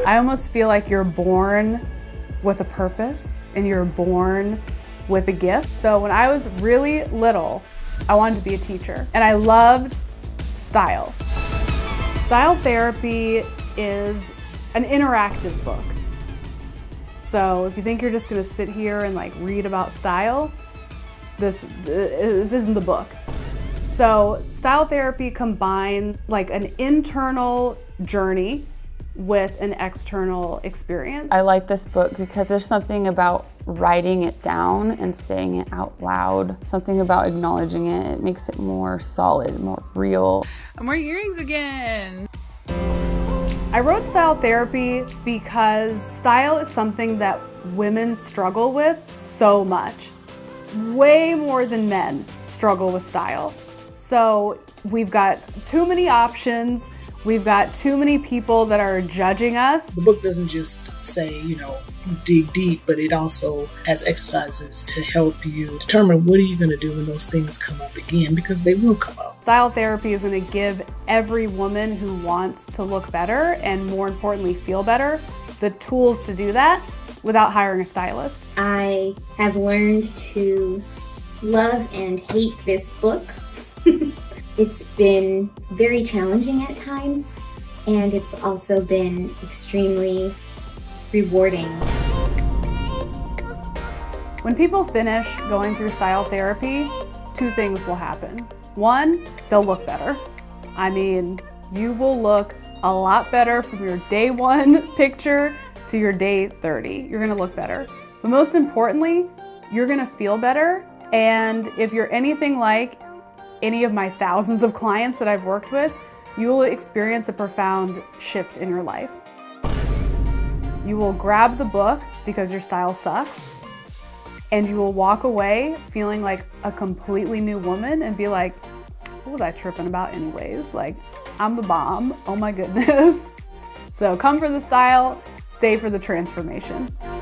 I almost feel like you're born with a purpose and you're born with a gift. So when I was really little, I wanted to be a teacher and I loved style. Style Therapy is an interactive book. So if you think you're just gonna sit here and like read about style, this isn't the book. So Style Therapy combines like an internal journey with an external experience. I like this book because there's something about writing it down and saying it out loud. Something about acknowledging it. It makes it more solid, more real. I'm wearing earrings again. I wrote Style Therapy because style is something that women struggle with so much. Way more than men struggle with style. So we've got too many options. We've got too many people that are judging us. The book doesn't just say, you know, dig deep, but it also has exercises to help you determine what are you going to do when those things come up again, because they will come up. Style Therapy is going to give every woman who wants to look better and more importantly feel better the tools to do that without hiring a stylist. I have learned to love and hate this book. It's been very challenging at times, and it's also been extremely rewarding. When people finish going through Style Therapy, two things will happen. One, they'll look better. I mean, you will look a lot better from your day 1 picture to your day 30. You're gonna look better. But most importantly, you're gonna feel better. And if you're anything like any of my thousands of clients that I've worked with, you will experience a profound shift in your life. You will grab the book because your style sucks, and you will walk away feeling like a completely new woman and be like, what was I tripping about anyways? Like, I'm the bomb, oh my goodness. So come for the style, stay for the transformation.